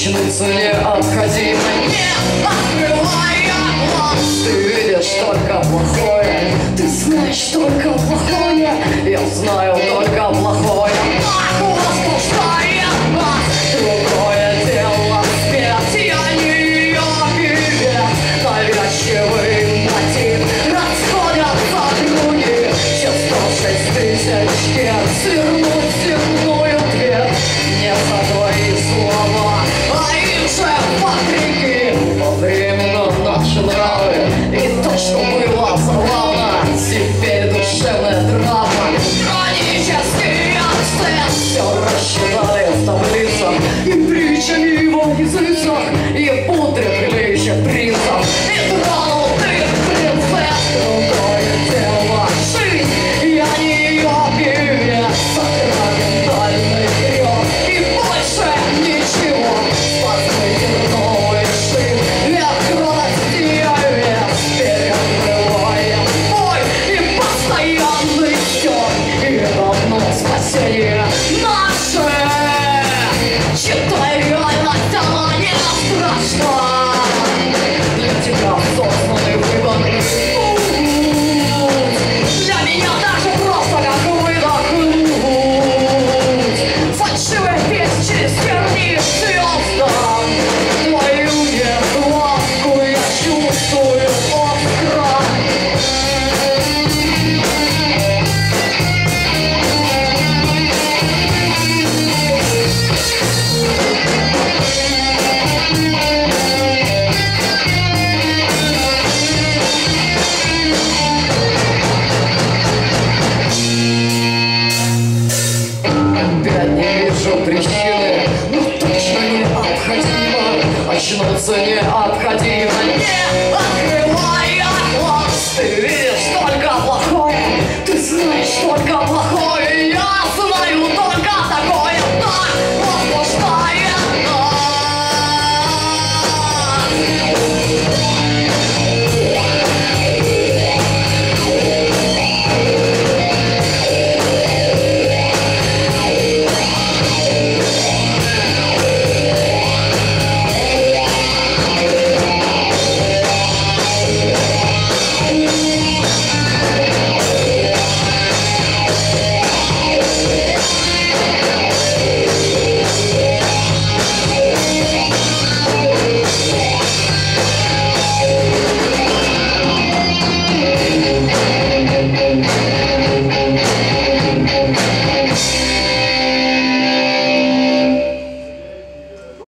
конечницы необходимы. Не открывая глаз, ты видишь только плохое, ты знаешь только плохое, я знаю только плохое. Ах, возбуждает нас, другое дело спеть, я не ее певец. Навязчивый мотив, расходятся круги, 106 тысяч герц, свернуть земную дверь. Не за твои слова, а им же вопреки. Временно наши нравы и то, что было забавно, теперь душевная драма. Хронический акцент все рассчитали в таблицах и притчами его языцах, и употребляющих принцев, и тронутых принцесс. Другое дело жизнь, я не ее певец, сакраментальный грех и больше ничего. Посмотрите новый шин, ветрости овец, перекрывая бой и постоянный стёр, и давно спасение наше. Читай реальность, она не страшна. Для тебя сознанный выбор. Для меня даже просто как выдохнуть. Фальшивая песня через тернии звездам. Твою нехватку я чувствую.